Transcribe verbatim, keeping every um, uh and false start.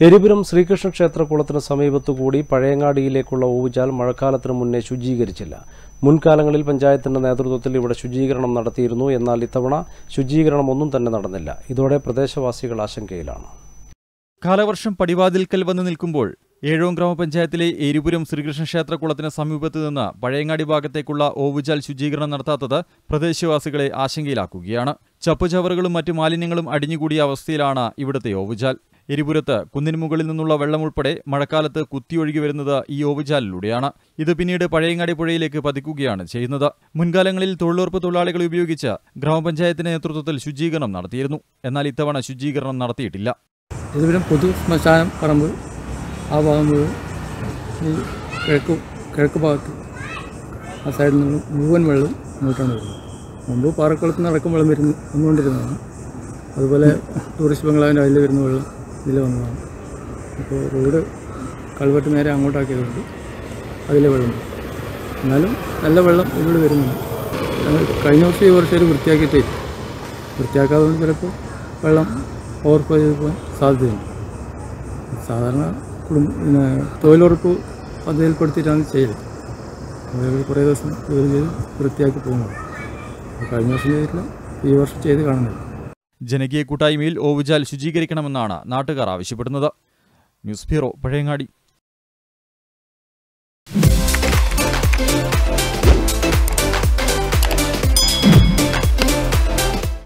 എരിപുരം ശ്രീകൃഷ്ണ ക്ഷേത്രകുളത്തിന് സമീപത്തുകൂടി പഴയങ്ങാടിയിലേക്കുള്ള ഓവുചാൽ മഴക്കാലത്തിന് മുന്നേ ശുചീകരിച്ചില്ല. മുൻകാലങ്ങളിൽ പഞ്ചായത്തിന്റെ നേതൃത്വത്തിൽ ഇവിടെ ശുചീകരണം നടത്തിയിരുന്നു. എന്നാൽ ഇത്തവണ ശുചീകരണം ഒന്നും തന്നെ നടന്നില്ല. ഇതോടെ പ്രദേശവാസികൾ ആശങ്കയിലാണ്. കാലവർഷം പടിവാതിൽക്കൽ വന്ന് നിൽക്കുമ്പോൾ ഏഴോം ഗ്രാമപഞ്ചായത്തിലെ എരിപുരം ശ്രീകൃഷ്ണ ക്ഷേത്രകുളത്തിന് സമീപത്ത് നിന്ന് പഴയങ്ങാടി ഭാഗത്തേക്കുള്ള ഓവുചാൽ ശുചീകരണം നടത്താത്തത് പ്രദേശവാസികളെ ആശങ്കയിലാക്കുകയാണ്. ചപ്പുചവറുകളും മറ്റു മാലിന്യങ്ങളും അടിഞ്ഞുകൂടിയ അവസ്ഥയിലാണ് ഇവിടുത്തെ ഓവുചാൽ. എരിപുരത്ത് കുന്നിന് മുകളിൽ നിന്നുള്ള വെള്ളം ഉൾപ്പെടെ മഴക്കാലത്ത് കുത്തിയൊഴുകി വരുന്നത് ഈ ഓവുചാലിലൂടെയാണ്. ഇത് പിന്നീട് പഴയങ്ങാടി പുഴയിലേക്ക് പതിക്കുകയാണ് ചെയ്യുന്നത്. മുൻകാലങ്ങളിൽ തൊഴിലുറപ്പ് തൊഴിലാളികൾ ഉപയോഗിച്ച് ഗ്രാമപഞ്ചായത്തിന്റെ നേതൃത്വത്തിൽ ശുചീകരണം നടത്തിയിരുന്നു. എന്നാൽ ഇത്തവണ ശുചീകരണം നടത്തിയിട്ടില്ല. എരിപുരം പൊതു ശ്മശാനം പറമ്പ് ആ ഭാഗം മുഴുവൻ ഈ കിഴക്ക് കിഴക്ക് ഭാഗത്ത് ആ സൈഡിൽ നിന്ന് മുഴുവൻ വെള്ളം ഇങ്ങോട്ടാണ് വരുന്നത്. മുമ്പ് പാറക്കുളത്ത് നിന്ന് അടക്കം വെള്ളം വരുന്നു വന്നുകൊണ്ടിരുന്നതാണ്. അതുപോലെ ടൂറിസ്റ്റ് ബംഗ്ലാവിൻ്റെ അതിൽ വരുന്ന വെള്ളം ഇതിൽ വന്നതാണ്. അപ്പോൾ റോഡ് കൾവെട്ട് നേരെ അങ്ങോട്ടാക്കിയതുകൊണ്ട് അതിലെ വെള്ളം, എന്നാലും നല്ല വെള്ളം ഇതിലൂടെ വരുന്നുണ്ട്. കഴിഞ്ഞ വർഷം ഈ വർഷം ഒരു വൃത്തിയാക്കിയിട്ടേ വൃത്തിയാക്കാതെ ചിലപ്പോൾ വെള്ളം ഓവർഫ്ലോ ചെയ്ത് പോകാൻ സാധ്യതയുണ്ട്. സാധാരണ കുടുംബ പിന്നെ തൊഴിലുറപ്പ് പദ്ധതിയിൽപ്പെടുത്തിയിട്ടാണ് ചെയ്തത്. അതായത് കുറേ ദിവസം ജോലി ചെയ്ത് വൃത്തിയാക്കി പോകുന്നത്. കഴിഞ്ഞ വർഷം ചെയ്തിട്ടില്ല, ഈ വർഷം ചെയ്ത് കാണുന്നില്ല. ജനകീയ കൂട്ടായ്മയിൽ ഓവുചാൽ ശുചീകരിക്കണമെന്നാണ് നാട്ടുകാർ ആവശ്യപ്പെടുന്നത്. News bureau, Pazhayangadi.